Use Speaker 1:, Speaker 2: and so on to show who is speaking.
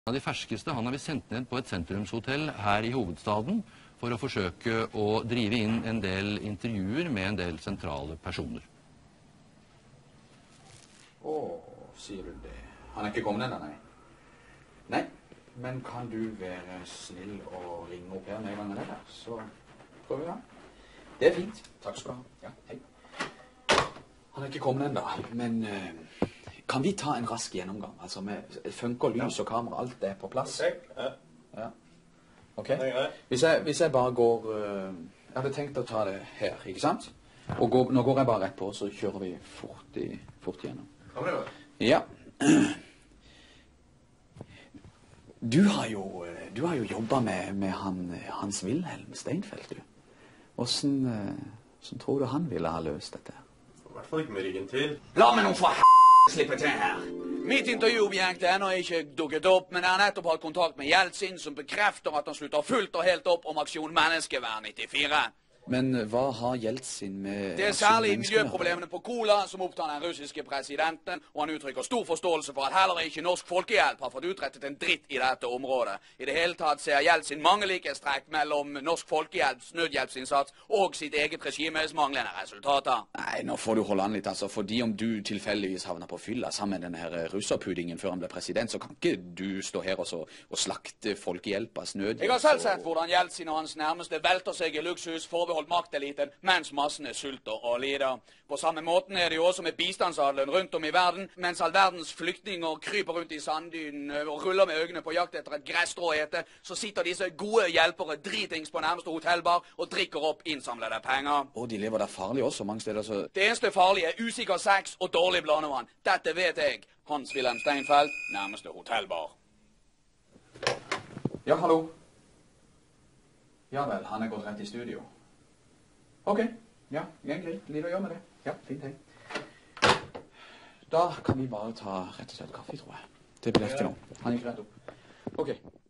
Speaker 1: Av de ferskeste han har vi sendt ned på et sentrumshotell her i hovedstaden for å forsøke å drive inn en del intervjuer med en del sentrale personer.
Speaker 2: Sier du det? Han er ikke kommet ennå, nei? Nei, men kan du være snill og ringe opp her med en gang han er der, så prøver vi han. Det er fint. Takk skal du ha. Ja, hei. Han er ikke kommet ennå, men kan vi ta en rask gjennomgang? Altså med funker lys og kamera, alt er på plass? Ja. Ok. Hvis jeg bare går... Jeg hadde tenkt å ta det her, ikke sant? Og nå går jeg bare rett på, så kjører vi fort gjennom. Ja. Du har jo jobbet med Hans Wilhelm Steinfeld, du. Hvordan tror du han ville ha løst dette?
Speaker 3: I hvert fall ikke med ryggen til.
Speaker 2: La meg noen for slippe til her. Mitt intervjuobjekt er ennå ikke dukket opp, men jeg har nettopp hatt kontakt med Jeltsin, som bekrefter at han slutter fullt og helt opp om aksjon Menneskevær 94. Men hva har Jeltsin med... Det er særlig miljøproblemene på Kola som opptar den russiske presidenten, og han uttrykker stor forståelse for at heller ikke Norsk Folkehjelp har fått utrettet en dritt i dette området. I det hele tatt ser Jeltsin mange likhetstrekk mellom Norsk Folkehjelps nødhjelpsinnsats og sitt eget regimes manglende resultater. Nei, nå får du holde an litt, altså, fordi om du tilfeldigvis havner på fylla sammen med denne her russerpuddingen før han ble president, så kan ikke du stå her og slakte Folkehjelpas nødhjelp. Jeg har selv sett hvordan Jeltsin og hans nærmeste velter seg i luksus forbeholdt makteliten, mens massene sulter og lider. På samme måten er det jo også med bistandsadelen rundt om i verden, mens all verdens flyktninger kryper rundt i sanddynen og ruller med øynene på jakt etter et gresstrå å ete, så sitter disse gode hjelpere dritings på nærmeste hotellbar og drikker opp innsamlede penger. Og de lever der farlig også mange steder, så... Det eneste farlige er usikker sex og dårlig blandevann. Dette vet jeg. Hans Wilhelm Steinfeld, nærmeste hotellbar. Ja, hallo. Ja vel, han er gått rett i studio. Ok, ja, greit, litt å gjøre med det. Ja, fint, hei. Da kan vi bare ta rett og slett kaffe, tror jeg. Det blir lett til nå. Han gikk rett opp. Ok.